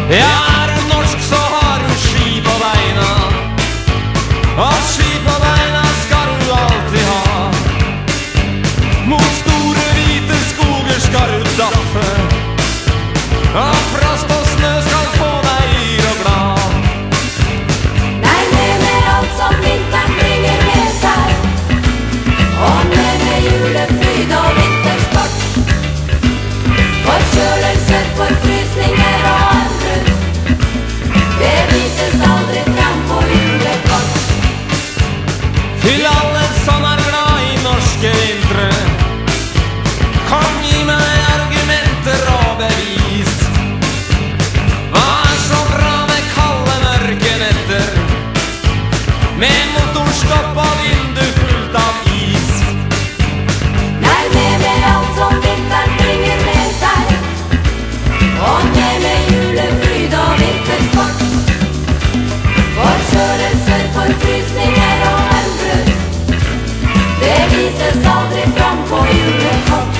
Ja, er du norsk så har du ski på beina, og ski på beina skal du alltid ha. Mot store hvite skoger skal du daffe, og frost og snø skal få deg yr og glad. Nei, med alt som vinteren bringer med seg, og med julefryd og vintersport. Forkjølelser, forfrysninger og armbrudd, det vises aldri frem på julekort. Til alle som er glad i norske vintre, kom gi meg argumenter og bevis. Hva er så bra med kalde mørke netter, med motorstopp og vindu fullt av is? Nei, med alt som vinteren bringer med seg, og med julefryd og vintersport. Forkjølelser, forfrysninger og armbrudd, det vises aldri fram på julekort.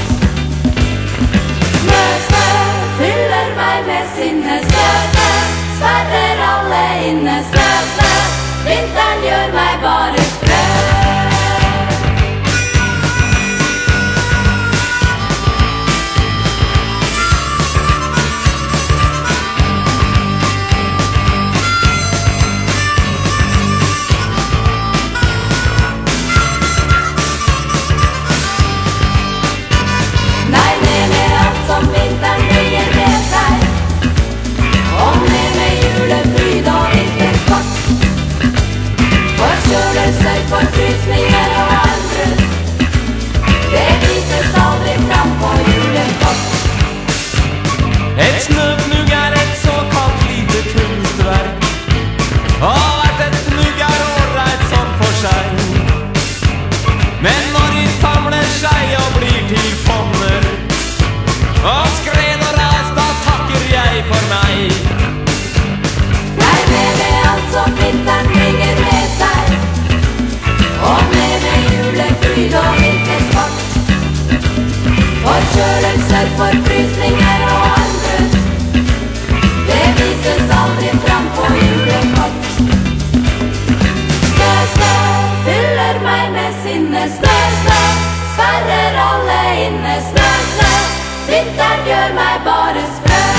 Snø, snø, fyller meg med sinne. Snø, snø, sverrer alle inne. Snø, snø, vinteren gjør meg bare sprø. Nei, med alt som vinteren bringer med seg, og med julefryd og vintersport. Forkjølelser, forfrysninger og armbrudd, det vises aldri fram på julekort. Et snøfnugg er et såkalt lite kunstverk, og hvert et fnugg er ålreit sånn for seg. Men når de samler seg og blir til fonner, og skred og ras, da takker jeg for meg. Nei, med alt som vinteren bringer med seg, og med julefryd og vintersport. Forkjølelser, forfrysninger og armbrudd, det vises aldri fram på julekort. Snø, snø, fyller meg med sinne. Snø, snø, sverrer alle inne. Snø, snø, vinteren gjør meg bare sprø.